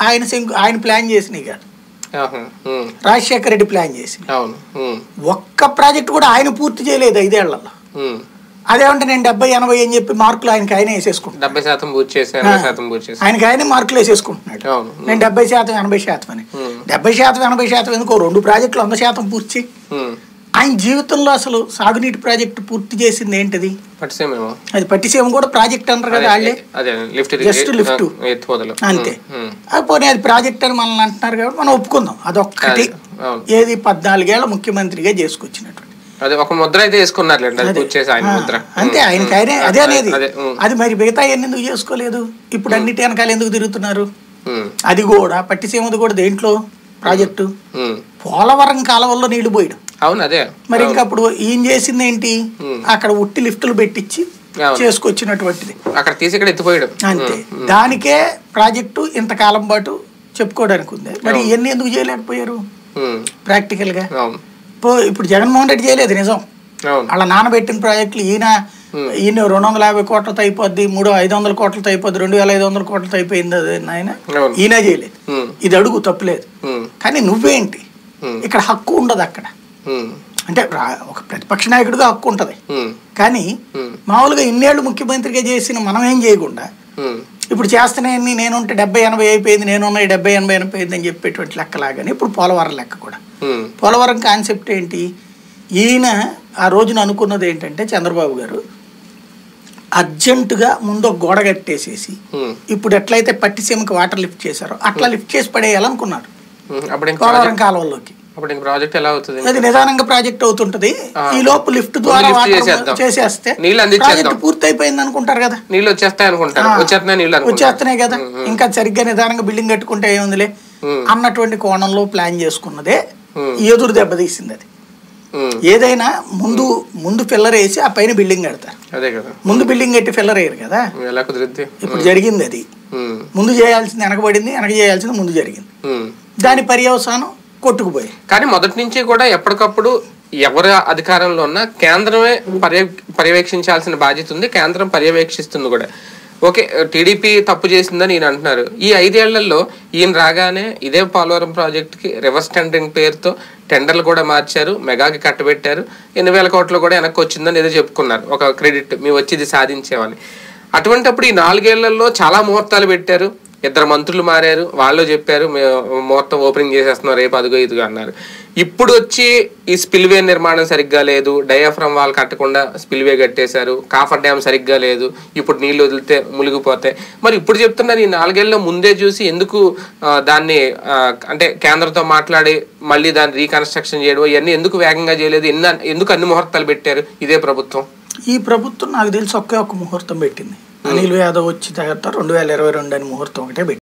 ఆయన ప్లాన్ చేసినవి కాదు, రాజశేఖర రెడ్డి ప్లాన్ చేసి. ఒక్క ప్రాజెక్ట్ కూడా ఆయన పూర్తి చేయలేదు 5 ఏళ్లలో. అదేమంటే నేను 70-80 అని చెప్పి మార్కులు ఆయనకి వేసేసుకుంటాను. 70% ఆయనకి ఆయనే మార్కులు వేసేసుకుంటున్నాడు. నేను 70%, 80% అని. 70%, 80% ఎందుకో 2 ప్రాజెక్టులు 100% పూర్తి. ఆయన జీవితంలో అసలు సాగునీటి ప్రాజెక్టు పూర్తి చేసింది ఏంటిది? అది పట్టిసీమ కూడా ప్రాజెక్ట్ అంటారు కదా వాళ్ళే, జస్ట్ లిఫ్ట్ అంతే. పోనీ అది ప్రాజెక్ట్ అని మనల్ని అంటున్నారు కాబట్టి మనం ఒప్పుకుందాం. అదొక్కటి ఏది 14 ఏళ్ల ముఖ్యమంత్రిగా చేసుకొచ్చినటువంటి అంతే. ఆయనకి ఆయనే అదే అనేది. అది మరి మిగతా ఎందుకు చేసుకోలేదు? ఇప్పుడు అన్నిటి వెనకాల ఎందుకు తిరుగుతున్నారు? అది కూడా పట్టిసీమది కూడా దేంట్లో ప్రాజెక్టు పోలవరం కాలువల్లో నీళ్లు పోయడం. మరి ఇంకా అప్పుడు ఈయన చేసింది ఏంటి? అక్కడ ఉట్టి లిఫ్టులు పెట్టించి చేసుకొచ్చినటువంటిది అంతే. దానికే ప్రాజెక్టు ఇంతకాలం పాటు చెప్పుకోవడానికి ఉంది. మరి ఇవన్నీ ఎందుకు చేయలేకపోయారు ప్రాక్టికల్ గా? ఇప్పుడు జగన్మోహన్ రెడ్డి చేయలేదు నిజం. అలా నానబెట్టిన ప్రాజెక్టులు ఈయన 250 కోట్లతో అయిపోద్ది, 500 కోట్లతో అయిపోద్ది, 2500 కోట్లతో అయిపోయింది ఆయన ఈయన చేయలేదు. ఇది అడుగు తప్పులేదు. కానీ నువ్వేంటి ఇక్కడ హక్కు ఉండదు అక్కడ. అంటే ఒక ప్రతిపక్ష నాయకుడిగా హక్కు ఉంటది, కానీ మామూలుగా ఇన్నేళ్లు ముఖ్యమంత్రిగా చేసిన మనం ఏం చేయకుండా ఇప్పుడు చేస్తున్నాయని నేనుంటే 70-80 అయిపోయింది, నేనున్న 70-80 అయిపోయింది అని చెప్పేటువంటి లెక్కలాగానే ఇప్పుడు పోలవరం లెక్క కూడా. పోలవరం కాన్సెప్ట్ ఏంటి? ఈయన ఆ రోజున అనుకున్నది ఏంటంటే చంద్రబాబు గారు అర్జెంటుగా ముందు ఒక గోడ కట్టేసేసి ఇప్పుడు ఎట్లయితే పట్టిసీమకి వాటర్ లిఫ్ట్ చేశారో అట్లా లిఫ్ట్ చేసి పడేయాలనుకున్నారు పోలవరం కాలువల్లోకి. అది నిదానంగా ప్రాజెక్ట్ అవుతుంటది. ఈ లోపు లిఫ్ట్ ద్వారా చేసేస్తే ప్రాజెక్ట్ పూర్తి అయిపోయింది అనుకుంటారు కదా, వచ్చేస్తున్నాయి కదా, ఇంకా సరిగ్గా నిదానంగా బిల్డింగ్ కట్టుకుంటే ఏముందిలే అన్నటువంటి కోణంలో ప్లాన్ చేసుకున్నదే ఎదురు దెబ్బతీసింది. అది ఏదైనా ముందు ఫిల్లర్ వేసి ఆ పైన బిల్డింగ్ కడతారు. ముందు బిల్డింగ్ కట్టి ఫిల్లర్ వేయరు కదా. ఇప్పుడు జరిగింది అది. ముందు చేయాల్సింది వెనకబడింది, వెనక చేయాల్సింది ముందు జరిగింది. దాని పర్యవసానం కొట్టుకుపోయి. కానీ మొదటి నుంచి కూడా ఎప్పటికప్పుడు ఎవరి అధికారంలో ఉన్నా కేంద్రమే పర్యవేక్షించాల్సిన బాధ్యత ఉంది. కేంద్రం పర్యవేక్షిస్తుంది కూడా. ఓకే, టీడీపీ తప్పు చేసిందని ఈయన అంటున్నారు. ఈ 5 ఏళ్లలో ఈయన రాగానే ఇదే పోలవరం ప్రాజెక్టుకి రివర్స్ టెండరింగ్ పేరుతో టెండర్లు కూడా మార్చారు, మెగాకి కట్టబెట్టారు, 8,000 కోట్లు కూడా వెనక్కి వచ్చిందని ఏదో చెప్పుకున్నారు. ఒక క్రెడిట్ మేము వచ్చి ఇది సాధించేవని. అటువంటిప్పుడు ఈ 4 ఏళ్లలో చాలా ముహూర్తాలు పెట్టారు. 2 మంత్రులు మారారు, వాళ్ళు చెప్పారు ముహూర్తం ఓపెనింగ్ చేసేస్తున్నారు రేపు అదిగో ఇదిగో అన్నారు. ఇప్పుడు వచ్చి ఈ స్పిల్వే నిర్మాణం సరిగ్గా లేదు, డయాఫ్రమ్ వాల్ కట్టకుండా స్పిల్వే కట్టేశారు, కాఫర్ డ్యామ్ సరిగ్గా లేదు, ఇప్పుడు నీళ్లు వదిలితే మునిగిపోతాయి. మరి ఇప్పుడు చెప్తున్నారు ఈ 4 ఏళ్ళలో ముందే చూసి ఎందుకు దాన్ని అంటే కేంద్రంతో మాట్లాడి మళ్ళీ దాన్ని రీకన్స్ట్రక్షన్ చేయడం ఇవన్నీ ఎందుకు వేగంగా చేయలేదు? ఎందుకు అన్ని ముహూర్తాలు పెట్టారు ఇదే ప్రభుత్వం? ఈ ప్రభుత్వం నాకు తెలిసి ఒకే ఒక ముహూర్తం పెట్టింది. అనిల్ యాదవ్ వచ్చి తర్వాత 2022 అని ముహూర్తం ఒకటే పెట్టి